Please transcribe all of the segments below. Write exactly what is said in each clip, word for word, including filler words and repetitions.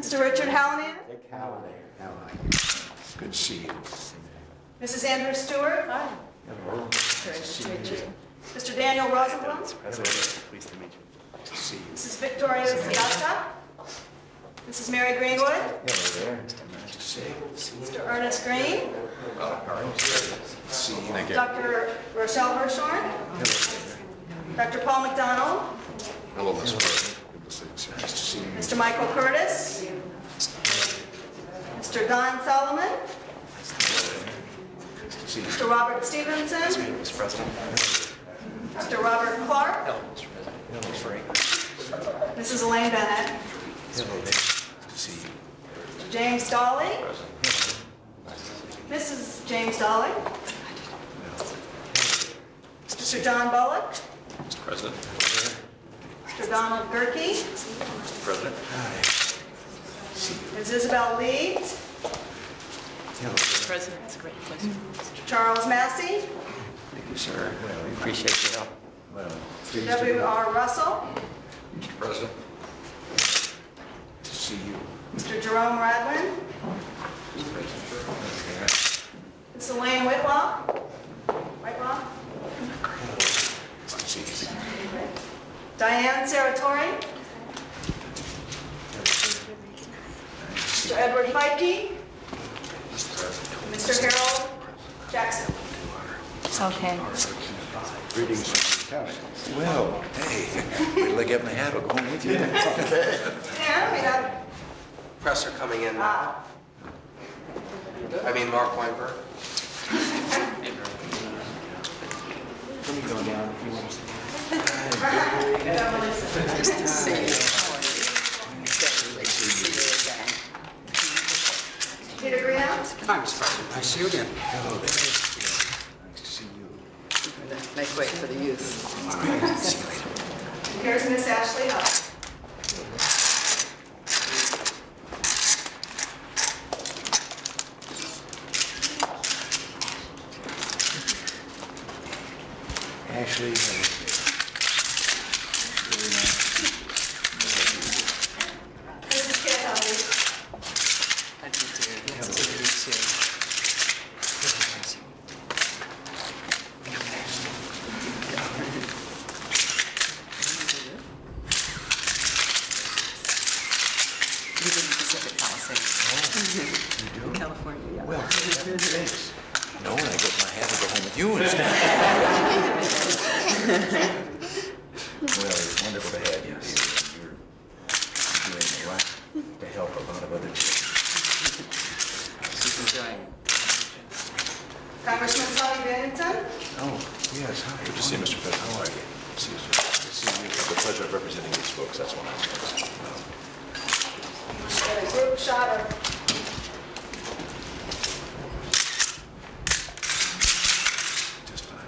Mister Richard Hallinan. Dick Hallinan. Good to see you. Missus Andrew Stewart. Hi. Hello. Nice to meet you. Mister Daniel Rosenblum. President, pleased to meet you. Good to see you. Missus Victoria Siasta. Missus Mary Greenwood. Hello there. Nice to see you. Mister Ernest Green. Good to see you. Thank Doctor Rochelle Hirshhorn. Doctor Paul McDonald. Hello, Miss President. Good to see you. Nice to see you. Mister Michael Curtis. Mister Don Solomon. Nice to see you. Mister Robert Stevenson. Mister President. Mister Robert Clark. Hello, Mister President. Mister Frank. Missus Elaine Bennett. Hello there. Good to see you. Mister James Dolly. Missus James Dolly. Mister John Bullock. Mister President. Mister Donald Gerke. Mister President. Hi. See you. Miz Isabel Leeds. Hello. President, it's a great pleasure. Mister Charles Massey. Thank you, sir. We appreciate your help. Well, pleased W to, R Russell. Mister President. to see you. Mister Jerome Radwin. Mister President. Miss Elaine Whitlaw. Whitelaw. Nice to see you. Diane Saratori. Mister Edward Feike. Mister Harold Jackson. Okay. Greetings from the county. Well, hey, wait till I get my hat. I'll go home with you. Yeah, I mean, I, Press are coming in now. I mean, Mark Weinberg. Let me go down if you want to see. Nice to see you. Great to see you again. Peter Griano. Hi, Mister President. Nice to see you again. Hello there. Nice to see you. We're going to make way for the youth. All right. See you later. Here's Miss Ashley Huff. Ashley. uh, Very nice. Missus Kit Hovey. I do too. Nice to meet you. You did Pacific Palisades. You do? California, yeah. Well, thanks. No, I got my hat to go home with you instead. Well, it's wonderful to have you here. You're doing a lot to help a lot of other children. She's enjoying it. Congressman Tony Bennington. Oh, yes, hi. Good to see you, Mister President. How are you? See you, sir. Good to see you. I have the pleasure of representing these folks. That's what I'm saying. Got a group shot of Just fine.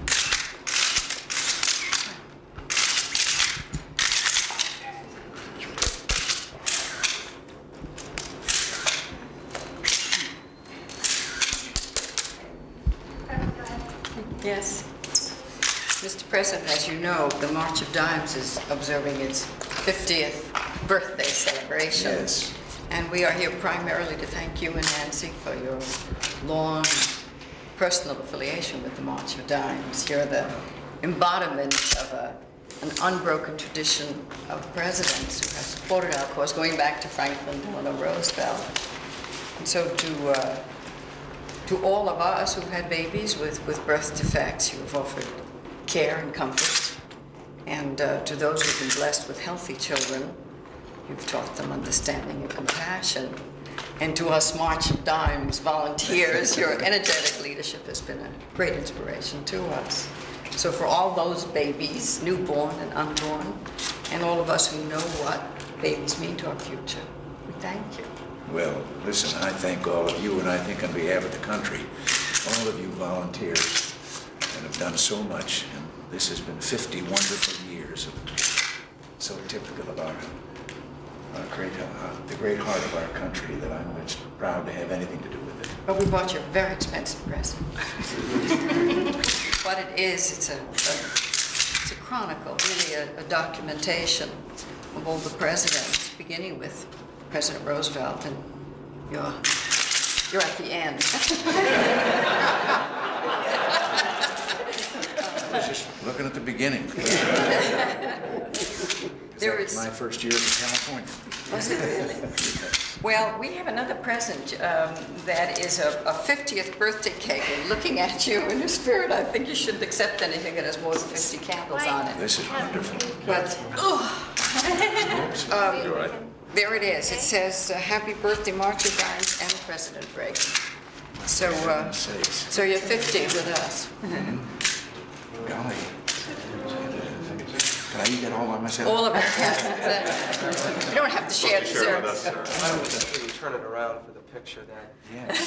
Yes. Mister President, as you know, the March of Dimes is observing its fiftieth birthday celebration. Yes. And we are here primarily to thank you and Nancy for your long personal affiliation with the March of Dimes. You're the embodiment of a, an unbroken tradition of presidents who have supported our cause, going back to Franklin Delano Roosevelt. And so to, uh, to all of us who've had babies with, with birth defects, you've offered care and comfort. And uh, to those who've been blessed with healthy children, you've taught them understanding and compassion. And to us March of Dimes volunteers, your energetic leadership has been a great inspiration to us. So for all those babies, newborn and unborn, and all of us who know what babies mean to our future, we thank you. Well, listen, I thank all of you, and I think on behalf of the country, all of you volunteers that have done so much. And this has been fifty wonderful years of so typical of our, our great, uh, the great heart of our country that I'm just proud to have anything to do with it. But we bought you a very expensive present. What it is, it's a, a, it's a chronicle, really a, a documentation of all the presidents, beginning with President Roosevelt, and you're, you're at the end. I was just looking at the beginning. There That was is- my first year in California. Was it really? Well, we have another present um, that is a, a fiftieth birthday cake, and looking at you in the spirit, I think you shouldn't accept anything that has more than fifty candles on it. This is wonderful. But, oh, Oops. You all right? there it is. It says, uh, "Happy birthday, March of Dimes and President Reagan." So, uh, Sakes. so you're fifty with us. Golly. Can I eat that all by myself? All of it. Yes. You don't have to share Share with dessert. us. Why don't we turn it around for the picture then? Yes.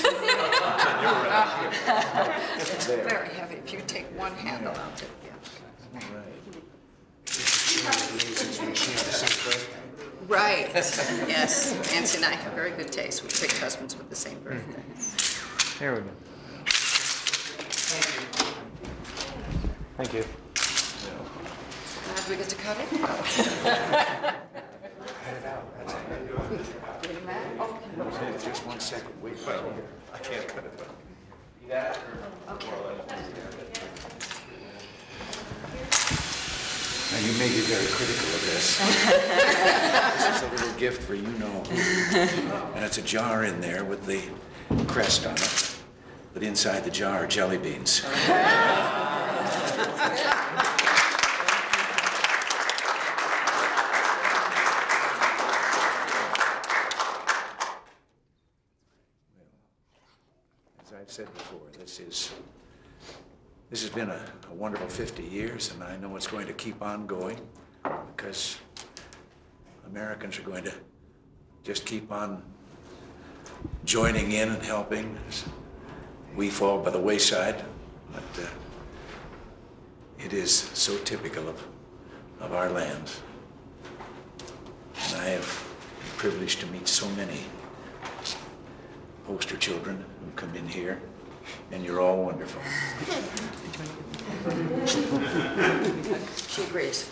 It's very heavy. If you take one handle, I'll take the other. All right. Since we share the same birthday. Right, yes. Nancy and I have very good taste. We picked husbands with the same birthday. There we go. Thank you. Glad we get to cut it. Just one second. Wait. I can't cut it. Now, you may be very critical of this. This is a little gift for you know who. And it's a jar in there with the crest on it. But inside the jar are jelly beans. As I've said before, this is this has been a, a wonderful fifty years, and I know it's going to keep on going because Americans are going to just keep on joining in and helping as we fall by the wayside. But uh, it is so typical of, of our land. And I have been privileged to meet so many poster children who come in here, and you're all wonderful. She agrees.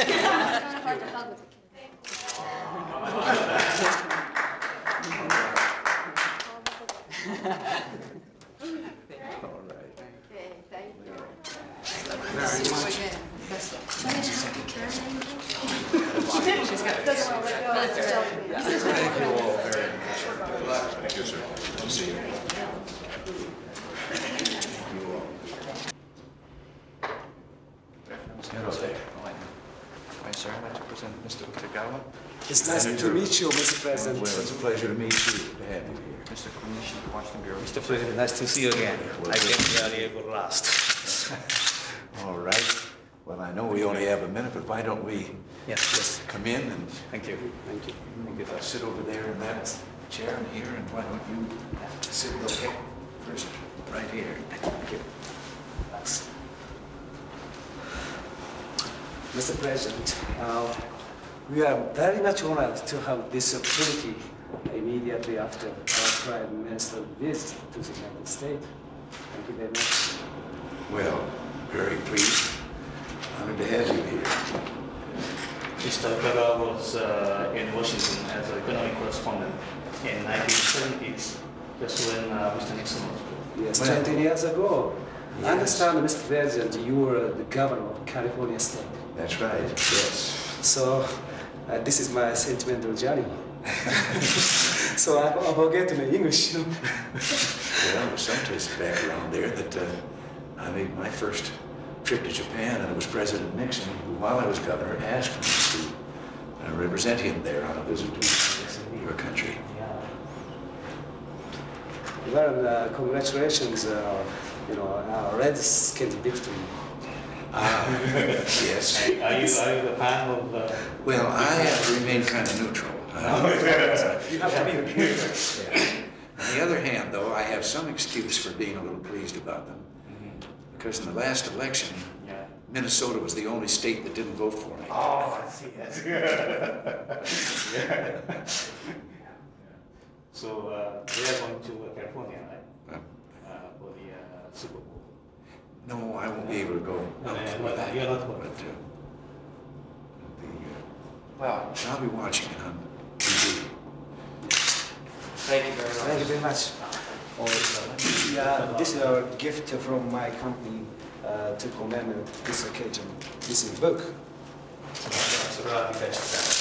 All right. Okay, thank you. See you again. Thank you all very much. Thank you, sir. I'll see you. Thank you all. Hello there. Hi, sir. I'd like to present Mister Utagawa, It's nice to meet you, Mister Well, President. it's a pleasure to meet you, to have you here. Mister Commissioner, Washington Bureau. Mister President, nice to see you again. I came earlier for last. All right. Well, I know we only have a minute, but why don't we Yes, yes. come in and Thank you. Thank you. Thank you, uh, sir. sit over there in that chair in here, and why don't you sit okay, first, right here. Thank you. Mister President, uh, we are very much honored to have this opportunity immediately after our Prime Minister visit to the United States. Thank you very much. Well, very pleased. Honored to have you here. Mister Utagawa was uh, in Washington as an economic correspondent in nineteen seventies, just when uh, Mister Nixon was born. Yes, Well- twenty years ago. Yes. I understand, Mister President, you were the governor of California State. That's right, yes. So, uh, this is my sentimental journey. So I, I forget my English. Well, there's some taste background there that uh, I made my first trip to Japan, and it was President Nixon who, while I was governor, asked me to uh, represent him there on a visit to your country. Well, uh, congratulations, uh, you know, our red-skinned victim. Ah, yes. Are you, are you a fan of... Uh, Well, I have to remain kind of neutral. Uh, You have to be the yeah. On the other hand, though, I have some excuse for being a little pleased about them. Because in the last election, yeah. Minnesota was the only state that didn't vote for me. Oh, I see. That's good. Yeah. So uh, we are going to uh, California, right? Uh, Uh, for the uh, Super Bowl. No, I won't be able to go No, out no, for no, that. you're not going. But uh, the, uh, Well, I'll be watching it on T V. Thank you very much. Thank you very much. Yeah, this is a gift from my company uh, to commemorate this occasion. This is a book. So that I think that's that.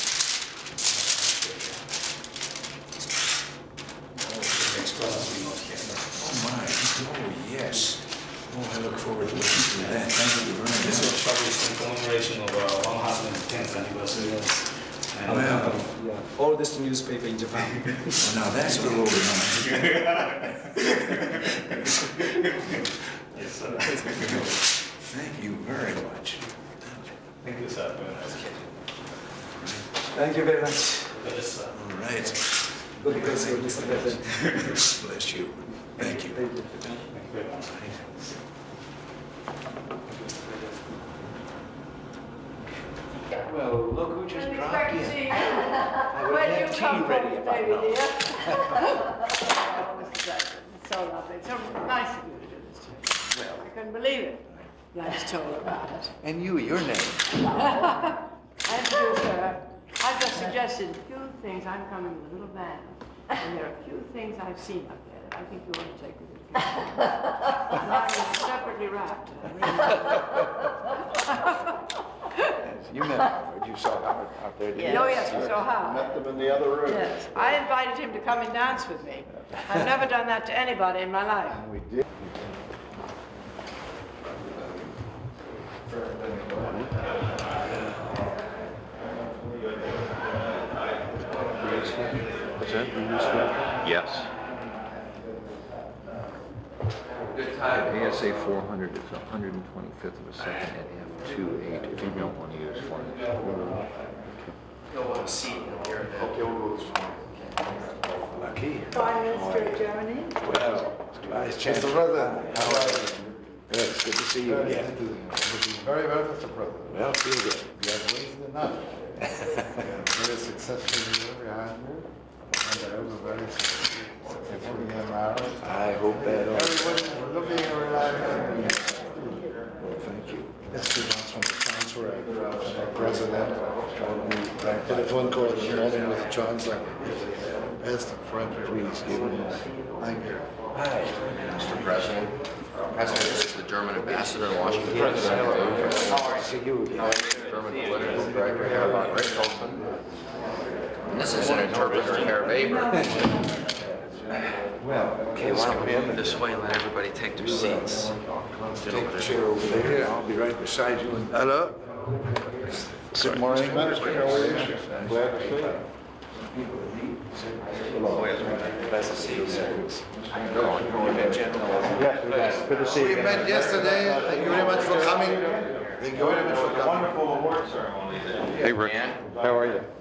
Oh, my. Oh, yes. Oh, I look forward to looking through that. Thank you very much. This was published in commemoration of our one hundred tenth anniversary. Yes. And, Well, Yeah, oldest newspaper in Japan. well, now that's a little overnight. yes, sir. Thank you very much. Thank you, sir. Very nice. Thank you very much. Yes, sir. All right. Good to see you, Mister President. Bless you. Thank you. Thank you. Thank you very much. Well, look who just dropped in. Where do you come ready from, about baby now. dear? Oh, Mister Jackson, it's so lovely. It's so nice of you to do this to me. Well, I couldn't believe it. I just told her about it. and you, your name. I introduced her. I've just suggested a few things. I'm coming with a little band. And there are a few things I've seen up there that I think you ought to take with you. Mine is separately wrapped. Yes, you met Howard. You saw Howard out there, didn't you? Oh, yes, we saw how. Met them in the other room. Yes, I invited him to come and dance with me. I've never done that to anybody in my life. We did. What's that? Yes. Good time. A S A four hundred is one hundred twenty-fifth of a second at F two eight if you don't want to use flash. You'll want to see and hear that. Okay, we'll go this one. Lucky. Prime Minister of Germany. Well, Vice Chancellor. Mister President, how are you? Good, it's good to see you again. Very well, Mister President. Well, feel good. You have waited enough. You have very successful year behind you, and I hope a very successful year now. I hope that all. Everyone looking around. Well, thank you. Yesterday, from the Chancellor, from the President, I telephone call this morning with the Chancellor. Asked him, friend, Please give him a thank you. hi. Mister President. President, this is the German ambassador in Washington. How are you again? German political director Herbert Richthofen. And this is an interpreter, Herr Weber. Well, Okay, why don't we move this way and let everybody take their seats? take the chair over there. I'll be right beside you. And Hello. Good morning, Minister. How are you? Glad to see you. Nice to see you, sir. Yes, good to see you. We met yesterday. Thank you very much for coming. Thank you very much for coming. Wonderful award ceremony. Hey, Rick. How are you?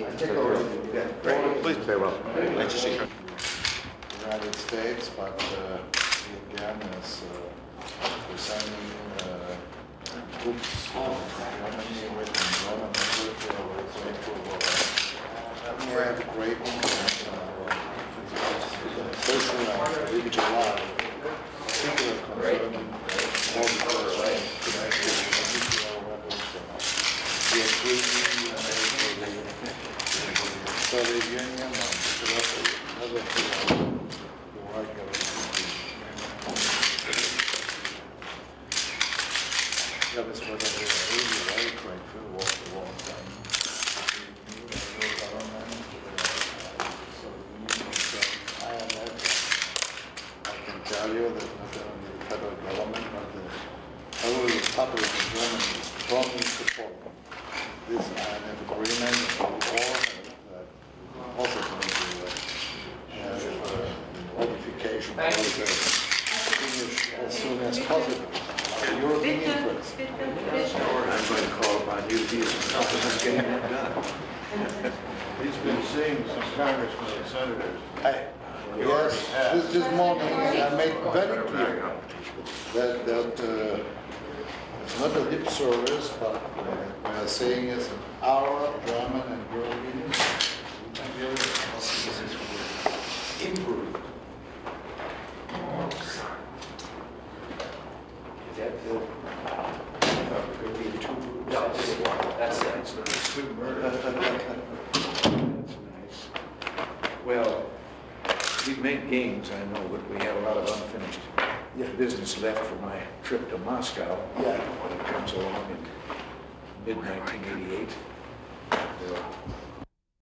Please stay well. Nice to see you. United States, but uh, he again is uh, presenting uh, books from Germany written in German language. We are very thankful for that. We have a great uh, social and political life, particularly concerning all the questions connected with nuclear weapons. We agree with the Soviet Union and other people. Yeah, this was a really very grateful walk a long time. I can tell you that not only the federal government, but the whole public in Germany is strongly supporting this I N F agreement and all that also going to have uh, modification process finished as soon as possible. The European interest. I'm going to call upon you to be some help in us getting that done. He's been seeing some congressmen and senators. I, yes, this, this morning I made very clear that, that uh, it's not a lip service, but uh, we are saying it's our German and European improved. That will, could be two. No, just one. That's it. It's not a good murder. That's nice. Well, we've made gains, I know, but we have a lot of unfinished business left for my trip to Moscow. Yeah. When it comes along in mid nineteen eighty-eight. And, uh,